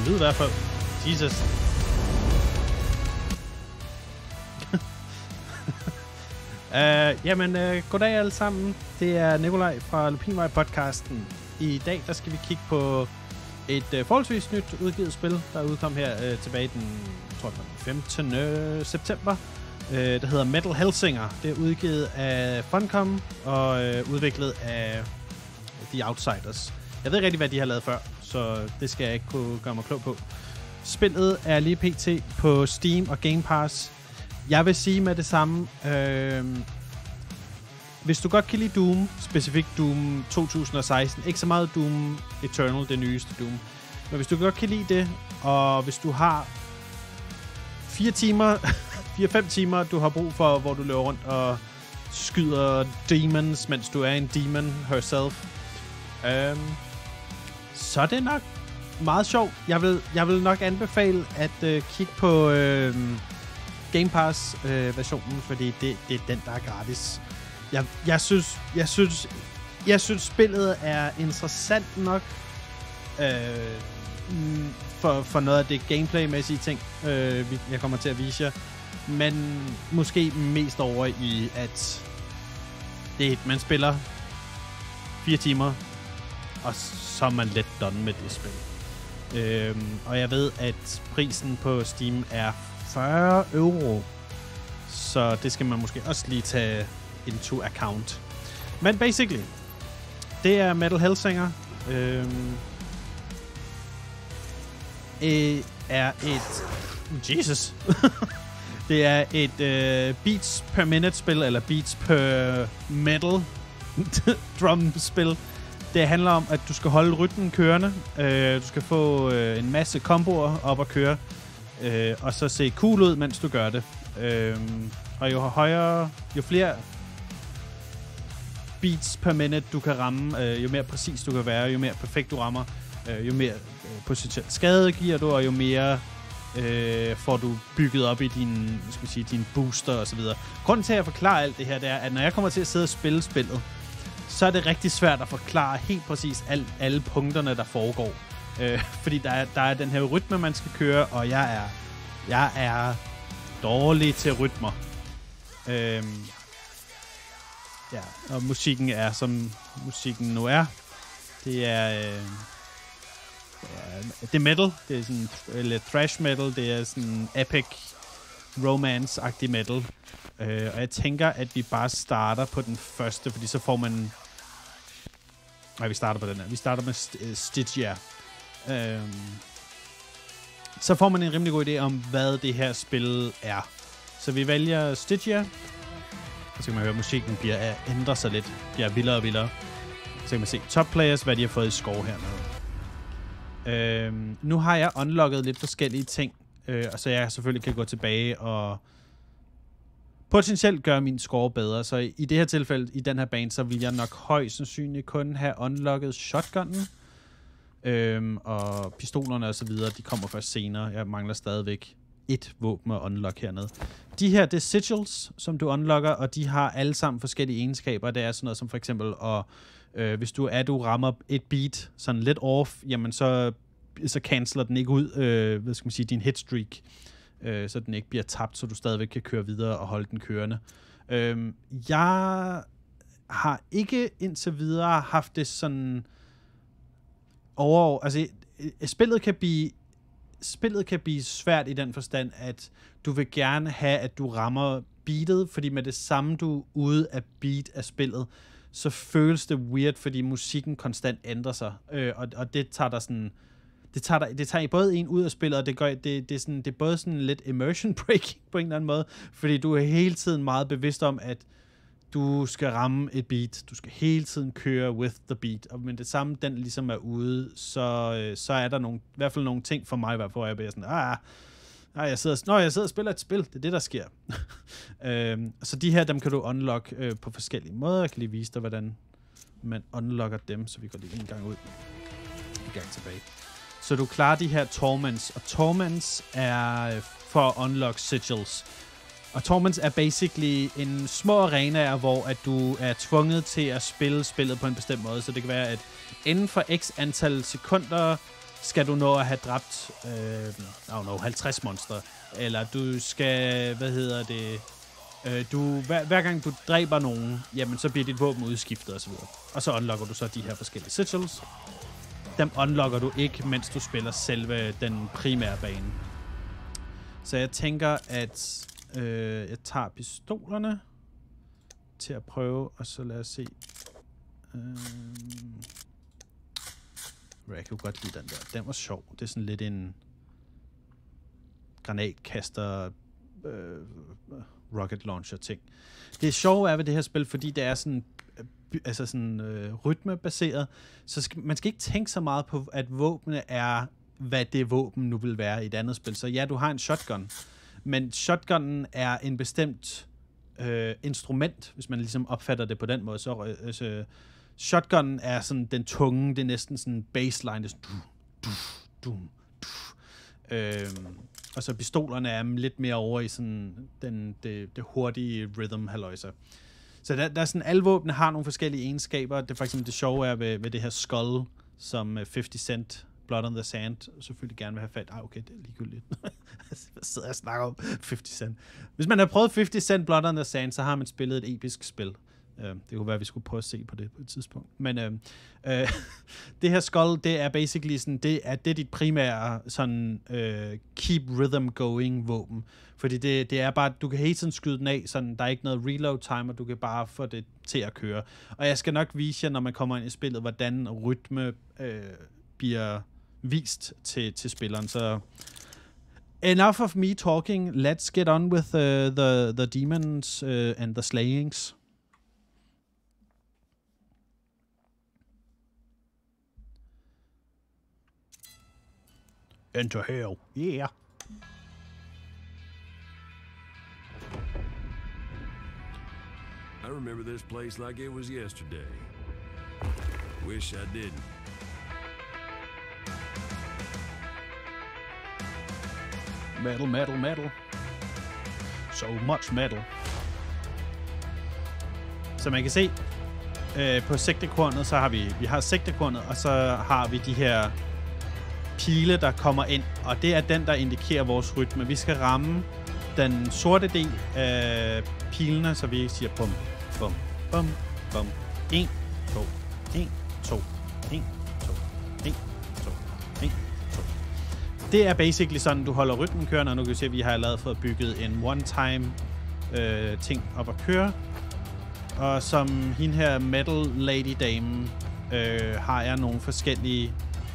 lyd i hvert fald. Jesus. Goddag alle sammen. Det er Nikolaj fra Lupinvej podcasten. I dag der skal vi kigge på et forholdsvis nyt udgivet spil, der udkom her tilbage den 15. september. Der hedder Metal Hellsinger. Det er udgivet af Funcom og udviklet af The Outsiders. Jeg ved ikke rigtig, hvad de har lavet før, så det skal jeg ikke kunne gøre mig klog på. Spillet er lige pt. På Steam og Game Pass. Jeg vil sige med det samme, hvis du godt kan lide Doom, specifikt Doom 2016, ikke så meget Doom Eternal, det nyeste Doom, men hvis du godt kan lide det, og hvis du har 4-5 timer, du har brug for, hvor du løber rundt og skyder demons, mens du er en demon herself, så er det nok meget sjovt. Jeg vil nok anbefale at kigge på Game Pass versionen, fordi det er den, der er gratis. Jeg synes spillet er interessant nok for noget af det gameplay-mæssige ting, jeg kommer til at vise jer. Men måske mest over i, at man spiller 4 timer, og så er man let done med det spil. Og jeg ved, at prisen på Steam er 40 euro. Så det skal man måske også lige tage into account. Men basically, det er Metal Hellsinger. Er et... Jesus! Det er et beats per minute spil, eller beats per metal drum spil. Det handler om, at du skal holde rytmen kørende. Du skal få en masse komboer op at køre. Og så se cool ud, mens du gør det. Og jo flere beats per minute du kan ramme, jo mere præcis du kan være, jo mere perfekt du rammer, jo mere potentielt skade giver du, og jo mere får du bygget op i din booster og så videre. Grunden til at jeg forklarer alt det her, det er, at når jeg kommer til at sidde og spille spillet, så er det rigtig svært at forklare helt præcis alle punkterne, der foregår. Fordi der er den her rytme, man skal køre, og jeg er dårlig til rytmer. Og musikken er, som musikken nu er. Det er metal. Det er sådan lidt thrash metal. Det er sådan epic romance-agtig metal. Og jeg tænker, at vi bare starter på den første, fordi så får man... Nej, vi starter på den her. Vi starter med Stygia. Så får man en rimelig god idé om, hvad det her spil er. Så vi vælger Stygia. Så kan man høre, at musikken ændrer sig lidt. Bliver vildere og vildere. Så kan man se top players, hvad de har fået i score hernede. Nu har jeg unlocket lidt forskellige ting. Og så jeg selvfølgelig kan gå tilbage og potentielt gøre min score bedre. Så i det her tilfælde, i den her bane, så vil jeg nok højst sandsynligt kun have unlocket shotgunnen. Og pistolerne og så videre, de kommer først senere. Jeg mangler stadigvæk et våben at unlock hernede. De her, det er sigils, som du unlocker, og de har alle sammen forskellige egenskaber. Det er sådan noget som for eksempel, hvis du rammer et beat sådan lidt off, jamen så canceler den ikke ud, din hitstreak, så den ikke bliver tabt, så du stadigvæk kan køre videre og holde den kørende. Jeg har ikke indtil videre haft det sådan altså spillet kan blive svært i den forstand, at du vil gerne have, at du rammer beatet, fordi med det samme du er ude af beat af spillet, så føles det weird, fordi musikken konstant ændrer sig. Og det tager der sådan... Det tager både en ud af spillet, og det er både sådan lidt immersion breaking på en eller anden måde, fordi du er hele tiden meget bevidst om, at du skal ramme et beat. Du skal hele tiden køre with the beat. Og men det samme, den ligesom er ude, så er der i hvert fald nogle ting for mig, hvor jeg bliver sådan, jeg sidder og spiller et spil. Det er det, der sker. Så de her, dem kan du unlock på forskellige måder. Jeg kan lige vise dig, hvordan man unlocker dem, så vi går lige en gang ud. En gang tilbage. Så du klarer de her torments, og torments er for at unlock sigils. Og torments er basically en små arenaer, hvor at du er tvunget til at spille spillet på en bestemt måde. Så det kan være, at inden for x antal sekunder, skal du nå at have dræbt 50 monstre, eller du skal, hver gang du dræber nogen, jamen så bliver dit våben udskiftet og så videre. Og så unlocker du så de her forskellige sigils. Dem unlocker du ikke, mens du spiller selve den primære bane. Så jeg tænker, at jeg tager pistolerne til at prøve, og så lad os se. Jeg kan godt lide den der. Den var sjov. Det er sådan lidt en granatkaster rocket launcher ting. Det sjove er ved det her spil, fordi det er sådan rytmebaseret, så man skal ikke tænke så meget på, at våbnene er, hvad det våben nu vil være i et andet spil. Så ja, du har en shotgun, men shotgunnen er en bestemt instrument, hvis man ligesom opfatter det på den måde. Så shotgunnen er sådan den tunge, det er næsten sådan baseline, det er sådan og så pistolerne er lidt mere over i sådan det hurtige rhythm halløjser. Så der er sådan, alle våbne har nogle forskellige egenskaber. Det er for eksempel det sjove er ved det her skull, som 50 Cent, Blood on the Sand, selvfølgelig gerne vil have fat. Okay, det er ligegyldigt. Hvad sidder jeg og snakker om 50 Cent? Hvis man har prøvet 50 Cent, Blood on the Sand, så har man spillet et episk spil. Det kunne være, at vi skulle prøve at se på det på et tidspunkt. Men det her skull, det er basically sådan, det er dit primære sådan keep rhythm going våben. Fordi det er bare, du kan hele tiden skyde den af, sådan, der er ikke noget reload timer, du kan bare få det til at køre. Og jeg skal nok vise jer, når man kommer ind i spillet, hvordan rytme bliver vist til spilleren. Så enough of me talking, let's get on with the demons and the slayings. Enter hell. Yeah. I remember this place like it was yesterday. Wish I didn't. Metal, metal, metal. So much metal. Så man kan se på sigtekornet, så har vi har sigtekornet, og så har vi de her pile, der kommer ind, og det er den, der indikerer vores rytme. Vi skal ramme den sorte del af pilene, så vi siger bum, bum, bum, bum. 1, 2, 1, 2, 1, 2, 1, 2, 1, 2. Det er basically sådan, du holder rytmen kørende, og nu kan vi se, at vi har allerede fået bygget en one-time ting op at køre. Og som hende her Metal Lady Dame har jeg nogle forskellige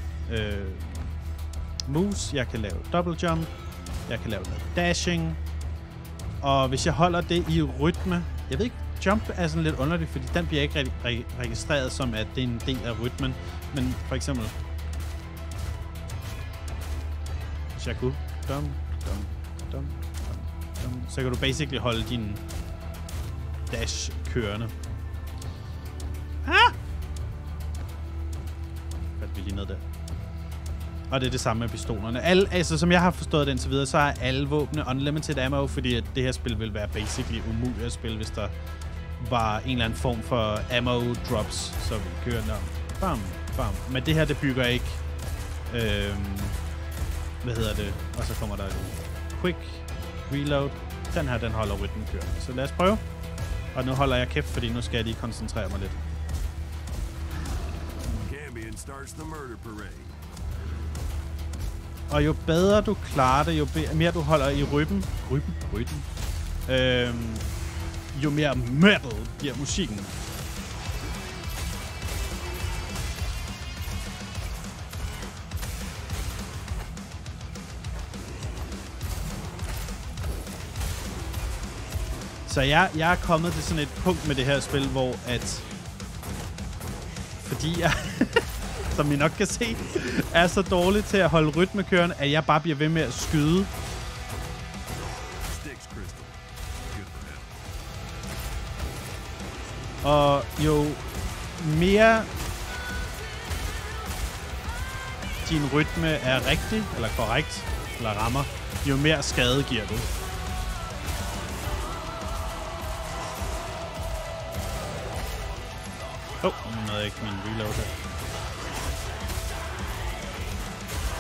moves. Jeg kan lave double jump, jeg kan lave noget dashing, og hvis jeg holder det i rytme, jeg ved ikke, jump er sådan lidt underligt, fordi den bliver ikke registreret som, at det er en del af rytmen, men for eksempel, hvis jeg kunne, så kan du basically holde din dash kørende. Fandt vi lige ned der. Og det er det samme med pistolerne. Altså, som jeg har forstået det indtil videre, så er alle våbne unlimited ammo, fordi at det her spil vil være basically umuligt at spille, hvis der var en eller anden form for ammo drops, så vi kører den om. Bam, bam. Men det her, det bygger ikke og så kommer der et quick reload. Den her, den holder rytmen kørende. Så lad os prøve. Og nu holder jeg kæft, fordi nu skal jeg lige koncentrere mig lidt. Cambion starts the murder parade. Og jo bedre du klarer det, jo mere du holder i rytmen, jo mere metal bliver musikken. Så jeg er kommet til sådan et punkt med det her spil, hvor at fordi jeg som I nok kan se, er så dårlig til at holde rytmekørende, at jeg bare bliver ved med at skyde. Og jo mere din rytme er rigtig, eller korrekt, eller rammer, jo mere skade giver du. Nu nåede jeg ikke min reload her.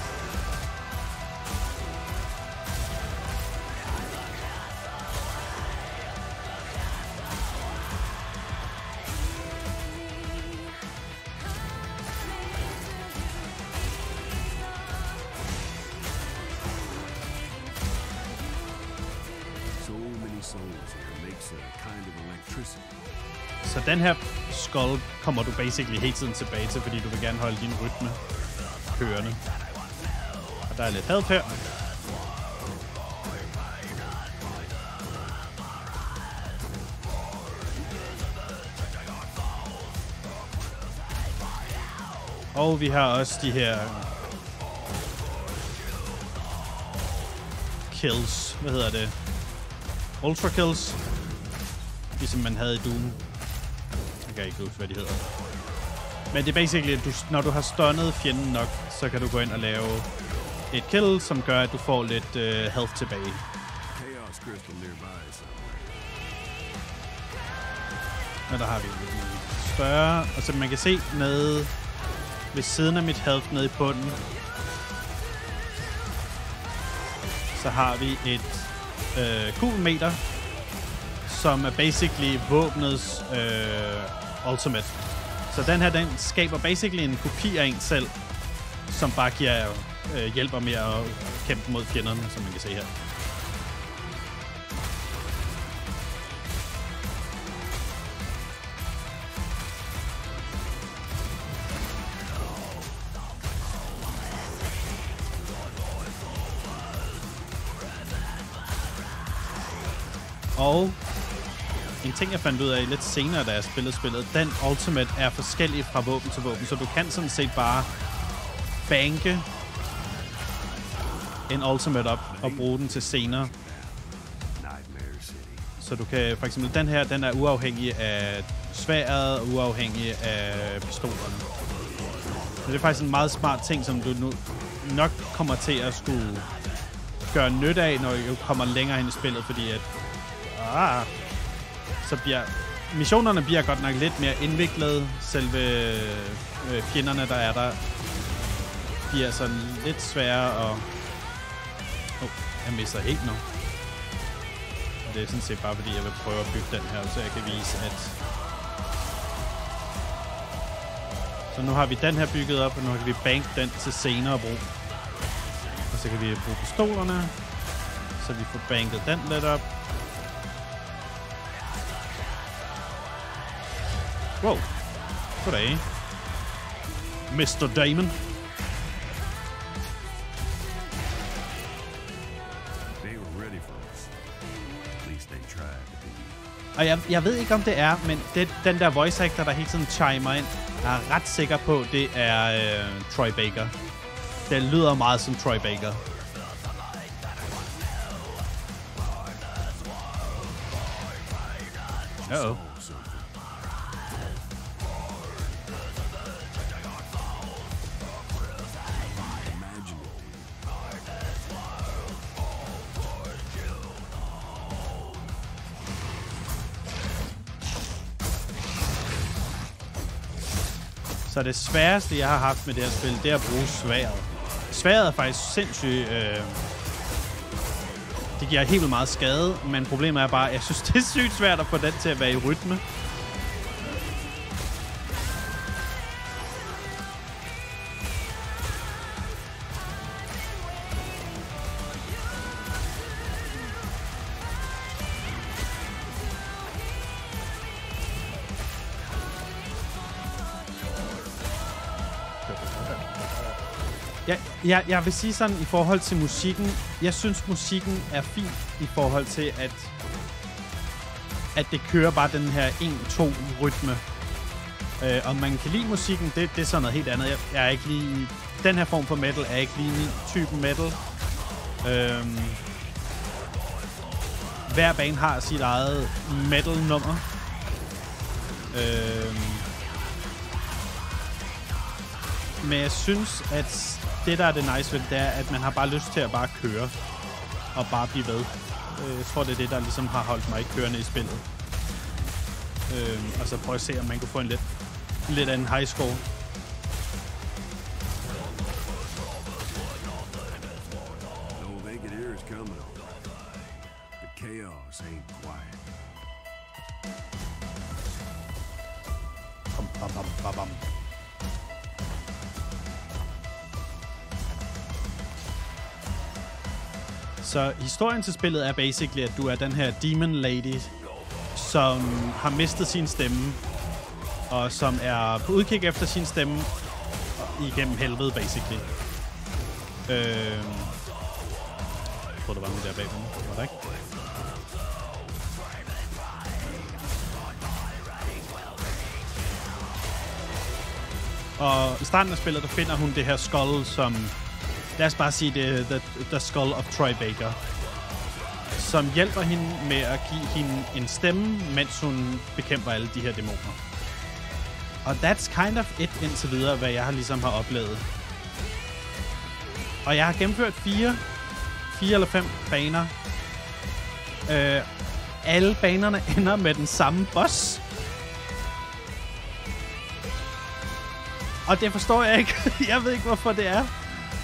It's a kind of electricity. Så den her skull kommer du basically hele tiden tilbage til, fordi du vil gerne holde din rytme kørende. Og der er lidt health her. Og vi har også de her kills. Hvad hedder det? Ultra kills. Ligesom man havde i Doom. Jeg kan ikke huske, hvad de hedder. Men det er basically, at når du har stunnet fjenden nok, så kan du gå ind og lave et kill, som gør, at du får lidt health tilbage. Chaos crystal nearby somewhere. Og der har vi lidt større. Og som man kan se nede ved siden af mit health nede i bunden, så har vi et kubelmeter, som er basically våbnets ultimate. Så den her, den skaber basically en kopi af en selv, som bare giver hjælper med at kæmpe mod fjenderne, som man kan se her. Og en ting, jeg fandt ud af lidt senere, da jeg spillede spillet, den ultimate er forskellig fra våben til våben, så du kan sådan set bare banke en ultimate op og bruge den til senere. Så du kan, for eksempel den her, den er uafhængig af sværdet og uafhængig af pistolerne. Så det er faktisk en meget smart ting, som du nu nok kommer til at skulle gøre nytte af, når du kommer længere ind i spillet, fordi at så bliver missionerne bliver godt nok lidt mere indviklede. Selve fjenderne, der er der, de er sådan lidt svære og... jeg mister helt nu. Og det er sådan set bare fordi, jeg vil prøve at bygge den her, så jeg kan vise, at... Så nu har vi den her bygget op, og nu kan vi banke den til senere brug. Og så kan vi bruge pistolerne, så vi får banket den lidt op. Wow. Goddag. Mr. Damon. Og jeg ved ikke, om det er, men den der voice actor, der hele tiden chimer ind, jeg er ret sikker på, det er Troy Baker. Det lyder meget som Troy Baker. Uh-oh. Så det sværeste, jeg har haft med det her spil, det er at bruge sværdet. Sværdet er faktisk sindssygt... det giver helt vildt meget skade, men problemet er bare, at jeg synes, det er sygt svært at få den til at være i rytme. Jeg vil sige sådan i forhold til musikken. Jeg synes, musikken er fin i forhold til, at det kører bare den her 1-2 rytme. Om man kan lide musikken, det er sådan noget helt andet. Jeg er ikke lige... Den her form for metal er ikke lige min type metal. Hver bane har sit eget metal-nummer. Men jeg synes, at det, der er det nice ved det, er, at man har bare lyst til at bare køre og bare blive ved. Jeg tror, det er det, der ligesom har holdt mig kørende i spillet. Og så prøve at se, om man kunne få en lidt anden high score. Bam. Så historien til spillet er basically, at du er den her Demon Lady, som har mistet sin stemme, og som er på udkig efter sin stemme igennem helvede, basically. Jeg tror, der var noget der bagved mig. Var der ikke? Og i starten af spillet, der finder hun det her skull, som... Lad os bare sige, det the Skull of Troy Baker. Som hjælper hende med at give hende en stemme, mens hun bekæmper alle de her dæmoner. Og that's kind of it indtil videre, hvad jeg ligesom har oplevet. Og jeg har gennemført 4 eller 5 baner. Alle banerne ender med den samme boss. Og det forstår jeg ikke. Jeg ved ikke, hvorfor det er.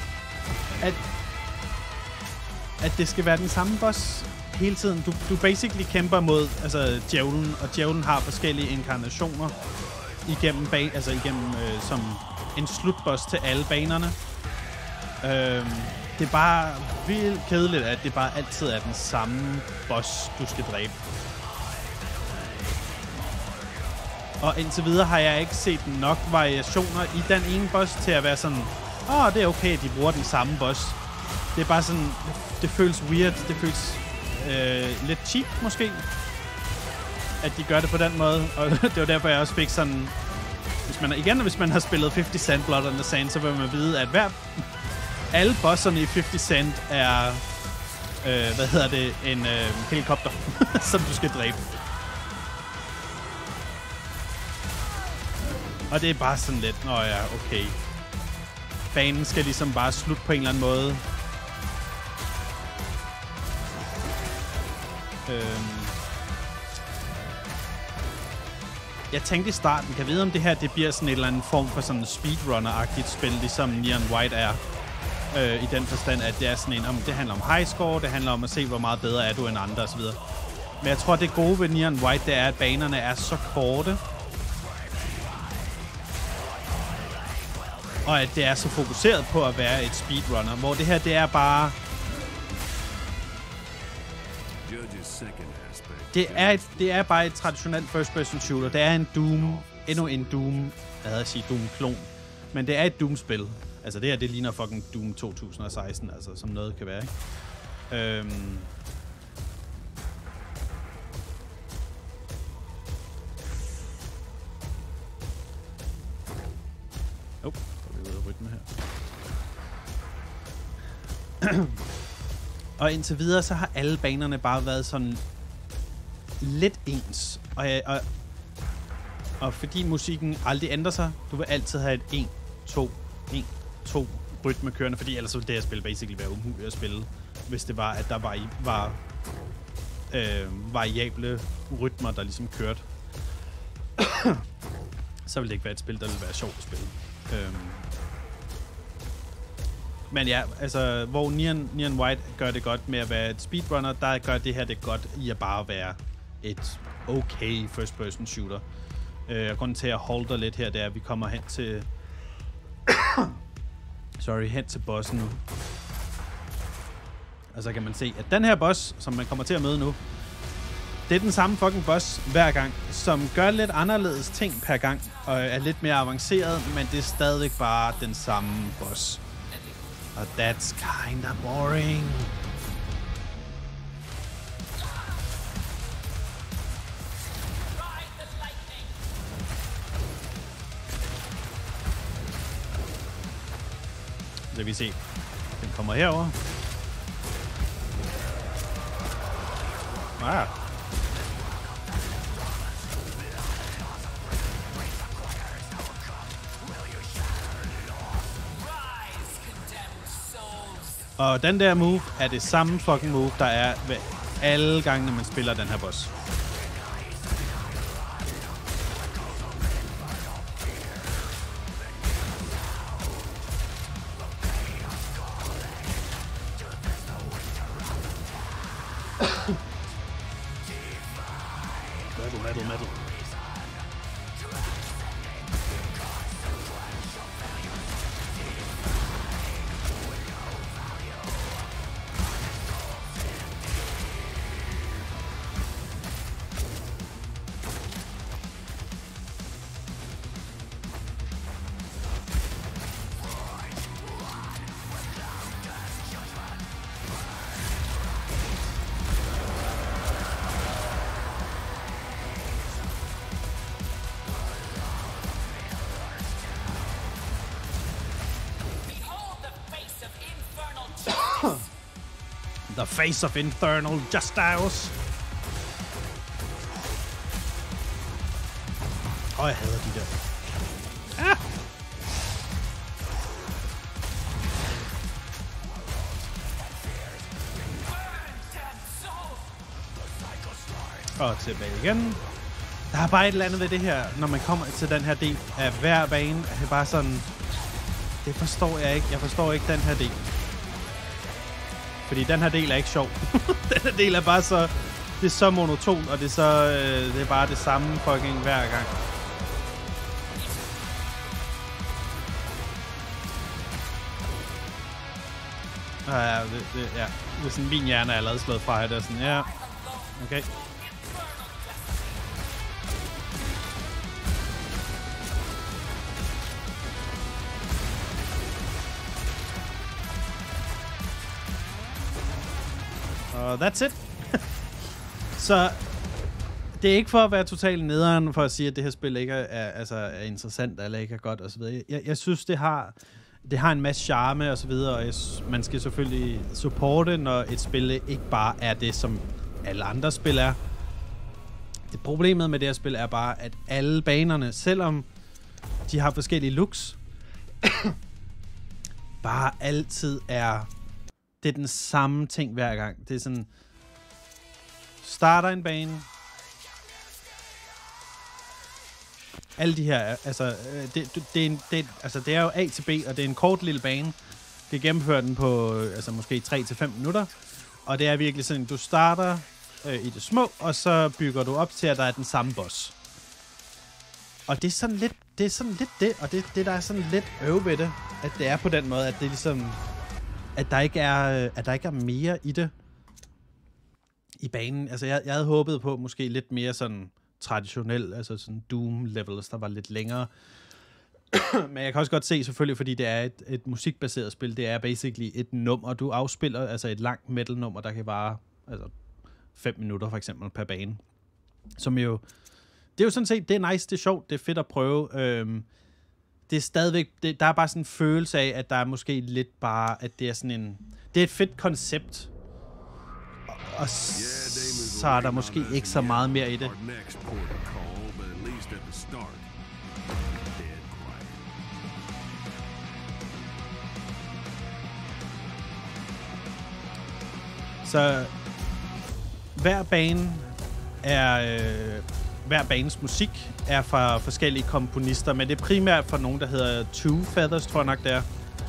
At det skal være den samme boss hele tiden. Du basically kæmper mod djævlen, og djævlen har forskellige inkarnationer igennem som en slutboss til alle banerne. Det er bare vildt kedeligt, at det bare altid er den samme boss, du skal dræbe. Og indtil videre har jeg ikke set nok variationer i den ene boss til at være sådan, det er okay, de bruger den samme boss. Det er bare sådan, det føles weird, det føles lidt cheap måske, at de gør det på den måde. Og det var derfor, jeg også fik sådan, hvis man har spillet 50 Cent Blood on the Sand, så vil man vide, at alle bosserne i 50 Cent er, en helikopter, som du skal dræbe. Og det er bare sådan lidt, okay. Banen skal ligesom bare slutte på en eller anden måde. Jeg tænkte i starten, kan jeg vide om det her, det bliver sådan en eller anden form for sådan speedrunner-agtigt spil, ligesom Neon White er. I den forstand, at det er sådan det handler om high score, det handler om at se, hvor meget bedre er du end andre osv. Men jeg tror, det gode ved Neon White, det er, at banerne er så korte. Og at det er så fokuseret på at være et speedrunner, hvor det her, det er bare... Det er bare et traditionelt first-person shooter. Det er en Doom, endnu en Doom, Doom-klon. Men det er et Doom-spil. Altså det her, det ligner fucking Doom 2016, altså som noget kan være, ikke? Og indtil videre, så har alle banerne bare været sådan lidt ens. Og fordi musikken aldrig ændrer sig, du vil altid have et 1-2 rytme kørende, fordi ellers ville det her spil basically være umuligt at spille, hvis det var, at der var variable rytmer, der ligesom kørte. Så ville det ikke være et spil, der ville være sjovt at spille. Men ja, altså, hvor Neon White gør det godt med at være et speedrunner, der gør det her det godt i at bare være et okay first-person shooter. Grunden til at holde lidt her, det er, at vi kommer hen til... hen til bossen nu. Og så kan man se, at den her boss, som man kommer til at møde nu, det er den samme fucking boss hver gang, som gør lidt anderledes ting per gang, og er lidt mere avanceret, men det er stadig bare den samme boss. Og that's kinda boring. Så vi se. Den kommer herover. Ah. Og den der move er det samme fucking move, der er ved alle gange, man spiller den her boss. Metal. The face of infernal justice. Jeg hader de der. Og tilbage igen. Der er bare et eller andet ved det her, når man kommer til den her del af hver bane. Det er bare sådan... Det forstår jeg ikke. Jeg forstår ikke den her del. Fordi den her del er ikke sjov. Den her del er bare så... Det er så monotont, og det er så... det er bare det samme fucking hver gang. Ja, det er sådan, min hjerne er allerede slået fra. Det er sådan, ja... Okay. That's it. Så det er ikke for at være totalt nederen for at sige, at det her spil ikke er interessant eller ikke er godt og så videre. Jeg synes, det har en masse charme og så videre, og man skal selvfølgelig supporte, når et spil ikke bare er det, som alle andre spil er. Det problemet med det her spil er bare, at alle banerne, selvom de har forskellige looks, bare altid det er den samme ting hver gang. Det er sådan, starter en bane. Alle de her, altså, det er jo A til B, og det er en kort lille bane. Det gennemfører den på, altså måske 3-5 minutter. Og det er virkelig sådan, du starter i det små, og så bygger du op til, at der er den samme boss. Og det er sådan lidt, det, og det der er sådan lidt ved det, at det er på den måde, at det er ligesom... At der ikke er mere i det i banen. Altså, jeg havde håbet på måske lidt mere sådan traditionel, altså sådan Doom-levels, der var lidt længere. Men jeg kan også godt se, selvfølgelig, fordi det er et musikbaseret spil, det er basically et nummer, du afspiller, altså et langt metal-nummer, der kan vare 5 minutter for eksempel per bane. Som jo, det er jo sådan set, det er nice, det er sjovt, det er fedt at prøve. Det er stadigvæk, der er bare sådan en følelse af, at der er måske lidt bare, at det er sådan en, det er et fedt koncept, og så er der måske ikke så meget mere i det. Så hver bane hver banes musik er fra forskellige komponister, men det er primært fra nogen, der hedder Two Feathers, tror jeg nok, det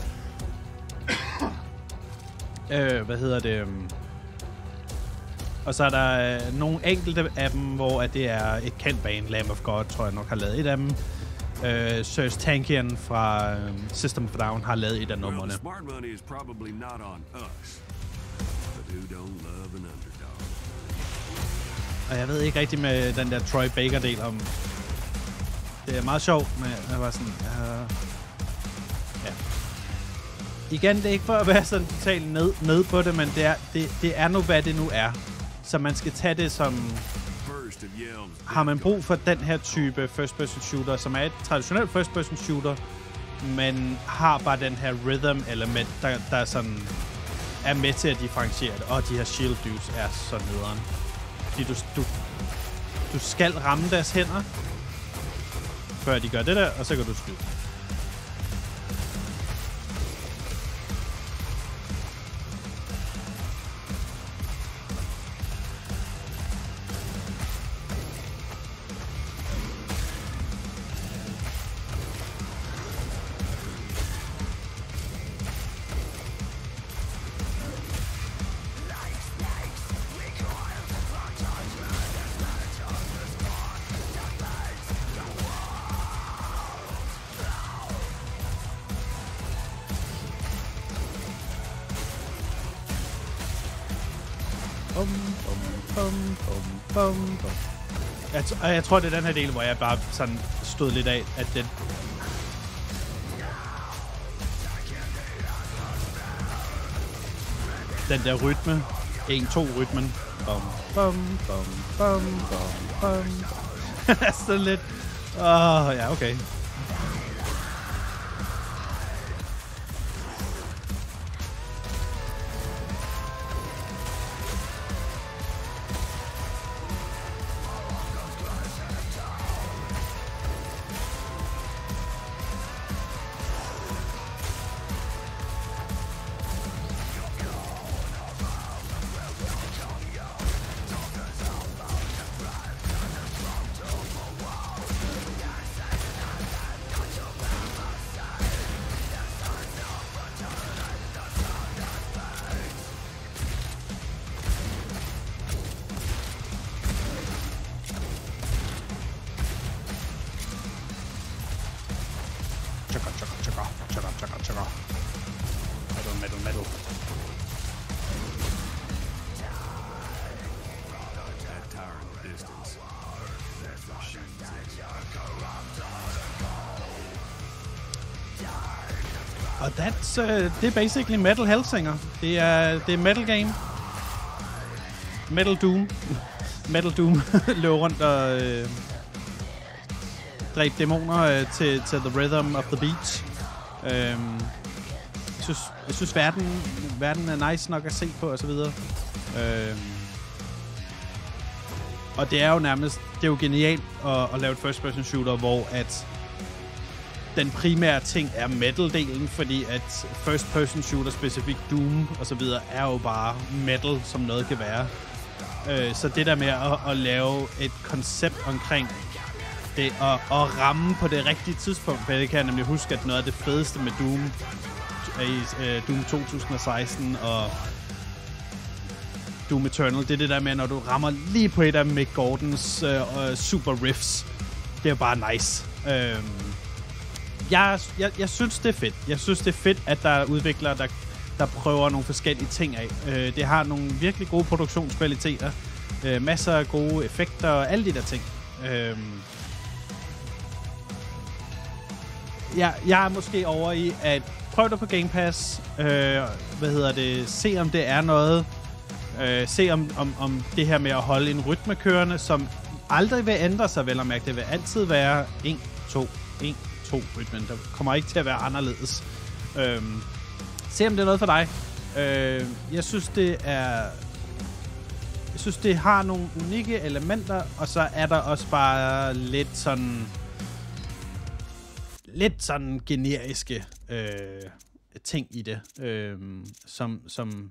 er. Og så er der nogle enkelte af dem, hvor det er et kendt band, Lamb of God, tror jeg nok, har lavet et af dem. Serge Tankian fra System of a Down har lavet et af numrene. Og jeg ved ikke rigtig med den der Troy Baker-del om... Det er meget sjovt, men jeg var sådan... ja. Igen, det er ikke for at være sådan totalt ned på det, men det er nu, hvad det nu er. Så man skal tage det som... Har man brug for den her type first-person shooter, som er et traditionelt first-person shooter, men har bare den her rhythm-element, der sådan er med til at differentiere det. Og de her shield dudes er så nederen. Fordi du skal ramme deres hænder, før de gør det der, og så kan du skyde. Jeg tror, det er den her del, hvor jeg bare sådan stod lidt af, at den der rytme, 1-2-rytmen, sådan lidt, ja, okay. metal. Og det er basically Metal Hellsinger. Det er Metal Game. Metal Doom. Metal Doom løber rundt og dræb dæmoner til The Rhythm of the Beat. Jeg synes verden er nice nok at se på og så videre. Og det er jo nærmest, det er jo genialt at lave et first person shooter, hvor at den primære ting er metal-delen, fordi at first person shooter, specifikt Doom og så videre, er jo bare metal, som noget kan være. Så det der med at lave et koncept omkring det, og ramme på det rigtige tidspunkt, for det kan jeg nemlig huske, at noget af det fedeste med Doom i Doom 2016 og Doom Eternal, det er det der med, når du rammer lige på et af Mick Gordons super riffs. Det er bare nice. Jeg synes, det er fedt. Jeg synes, det er fedt, at der er udviklere, der prøver nogle forskellige ting af. Det har nogle virkelig gode produktionskvaliteter. Masser af gode effekter og alle de der ting. Jeg er måske over i at prøve det på Game Pass. Se om det er noget. Se om det her med at holde en rytme kørende, som aldrig vil ændre sig, vel at mærke. Det vil altid være 1, 2, 1, 2 rytmen. Der kommer ikke til at være anderledes. Se om det er noget for dig. Jeg synes, det har nogle unikke elementer, og så er der også bare lidt sådan generiske ting i det, som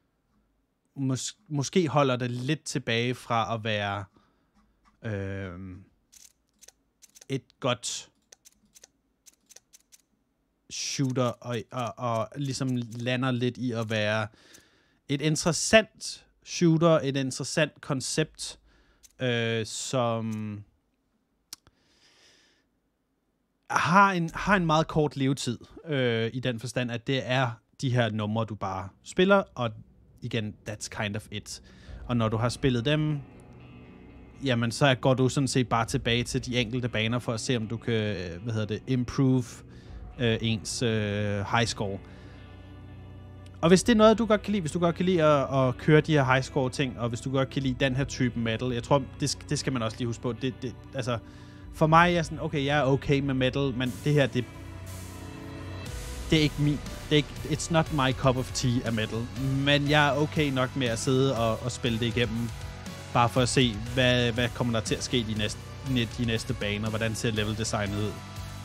måske holder det lidt tilbage fra at være et godt shooter, og ligesom lander lidt i at være et interessant shooter, et interessant koncept, som har en meget kort levetid, i den forstand, at det er de her numre, du bare spiller, og igen, that's kind of it. Og når du har spillet dem, jamen så går du sådan set bare tilbage til de enkelte baner, for at se, om du kan, improve ens high score. Og hvis det er noget, du godt kan lide, hvis du godt kan lide at køre de her high score ting, og hvis du godt kan lide den her type metal, jeg tror, det skal man også lige huske på. Altså, for mig er jeg sådan, okay, jeg er okay med metal, men det her, det er ikke min. It's not my cup of tea af metal. Men jeg er okay nok med at sidde og spille det igennem, bare for at se, hvad kommer der til at ske i de næste baner, hvordan ser level designet ud.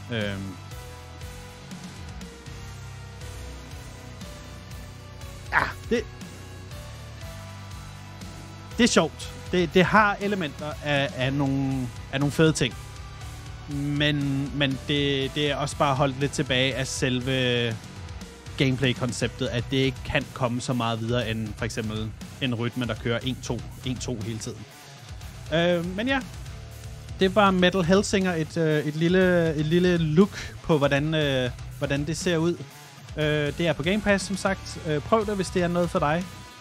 Det er sjovt. Det har elementer af nogle fede ting. Men det er også bare holdt lidt tilbage af selve gameplay-konceptet, at det ikke kan komme så meget videre end for eksempel en rytme, der kører 1-2 hele tiden. Men ja, det var Metal Hellsinger, et lille look på, hvordan det ser ud. Det er på Game Pass, som sagt. Prøv det, hvis det er noget for dig.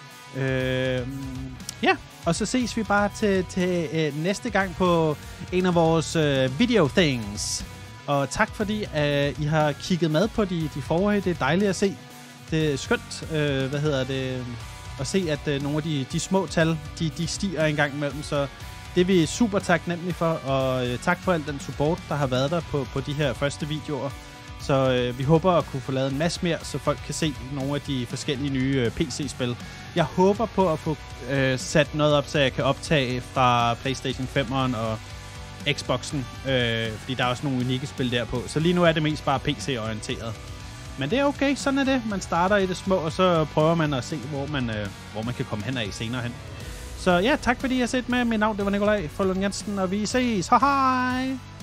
Ja, og så ses vi bare til næste gang på en af vores video things. Og tak fordi I har kigget med på de forrige. Det er dejligt at se. Det er skønt, at se, at nogle af de små tal, de stiger en gang imellem. Så det er vi super taknemmelige for, og tak for al den support, der har været der på de her første videoer. Så vi håber at kunne få lavet en masse mere, så folk kan se nogle af de forskellige nye PC-spil. Jeg håber på at få sat noget op, så jeg kan optage fra PlayStation 5'eren og Xboxen, fordi der er også nogle unikke spil derpå. Så lige nu er det mest bare PC-orienteret. Men det er okay, sådan er det. Man starter i det små, og så prøver man at se, hvor man kan komme hen af senere hen. Så ja, tak fordi I har set med. Mit navn, det var Nikolaj Forlund Jensen, og vi ses. Hej!